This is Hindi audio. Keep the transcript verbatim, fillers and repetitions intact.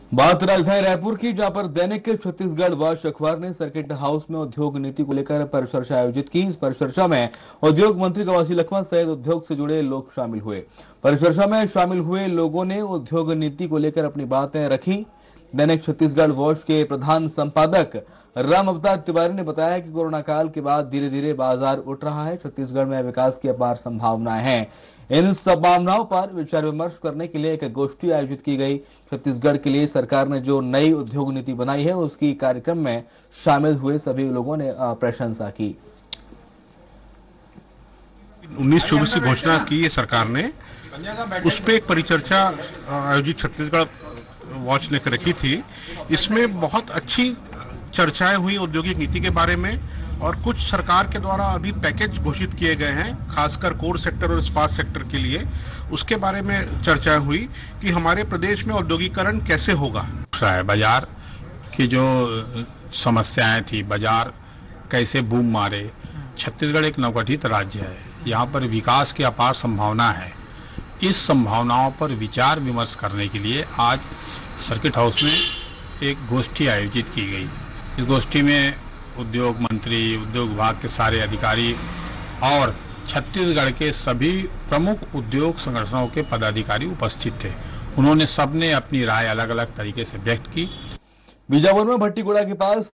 बात राजधानी रायपुर की, जहां पर दैनिक छत्तीसगढ़ वाच अखबार ने सर्किट हाउस में उद्योग नीति को लेकर परिचर्चा आयोजित की। इस परिचर्चा में उद्योग मंत्री कवासी लखमा सहित उद्योग से जुड़े लोग शामिल हुए। परिचर्चा में शामिल हुए लोगों ने उद्योग नीति को लेकर अपनी बातें रखी। दैनिक छत्तीसगढ़ वॉच के प्रधान संपादक राम अवतार तिवारी ने बताया कि कोरोना काल के बाद धीरे धीरे बाजार उठ रहा है। छत्तीसगढ़ में विकास की अपार संभावनाएं हैं। इन संभावनाओं पर विचार विमर्श करने के लिए एक गोष्ठी आयोजित की गई। छत्तीसगढ़ के लिए सरकार ने जो नई उद्योग नीति बनाई है, उसकी कार्यक्रम में शामिल हुए सभी लोगों ने प्रशंसा की। उन्नीस चौबीस की घोषणा की है सरकार ने, उस पर एक परिचर्चा आयोजित छत्तीसगढ़ वॉच ने रखी थी। इसमें बहुत अच्छी चर्चाएं हुई औद्योगिक नीति के बारे में, और कुछ सरकार के द्वारा अभी पैकेज घोषित किए गए हैं, खासकर कोर सेक्टर और इस्पात सेक्टर के लिए। उसके बारे में चर्चाएं हुई कि हमारे प्रदेश में औद्योगिकरण कैसे होगा। बाजार की जो समस्याएं थी, बाजार कैसे बूम मारे। छत्तीसगढ़ एक नवगठित राज्य है, यहाँ पर विकास की अपार संभावना है। इस संभावनाओं पर विचार विमर्श करने के लिए आज सर्किट हाउस में एक गोष्ठी आयोजित की गई। इस गोष्ठी में उद्योग मंत्री, उद्योग विभाग के सारे अधिकारी और छत्तीसगढ़ के सभी प्रमुख उद्योग संगठनों के पदाधिकारी उपस्थित थे। उन्होंने सबने अपनी राय अलग अलग तरीके से व्यक्त की। बीजापुर में भट्टीगुड़ा के पास